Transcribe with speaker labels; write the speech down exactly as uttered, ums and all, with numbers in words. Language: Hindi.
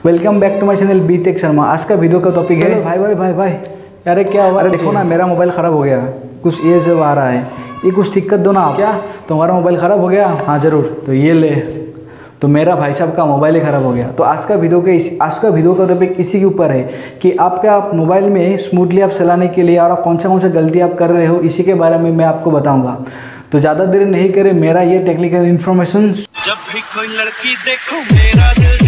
Speaker 1: Welcome back to my channel B Tech Sharma. आज का वीडियो का टॉपिक है भाई भाई भाई भाई अरे क्या हुआ? अरे देखो ना, मेरा मोबाइल ख़राब हो गया, कुछ ये सब आ रहा है, ये कुछ ठीक कर दो ना आप। क्या तुम्हारा मोबाइल ख़राब हो गया? हाँ ज़रूर, तो ये ले। तो मेरा भाई साहब का मोबाइल ही ख़राब हो गया। तो आज का वीडियो के इस आज का वीडियो का टॉपिक इसी के ऊपर है कि आपका आप मोबाइल में स्मूथली आप चलाने के लिए और आप कौन सा कौन सा गलती आप कर रहे हो, इसी के बारे में मैं आपको बताऊंगा। तो ज़्यादा देर नहीं करें, मेरा ये टेक्निकल इन्फॉर्मेशन।
Speaker 2: जब भी कोई लड़की देखो मेरा दिल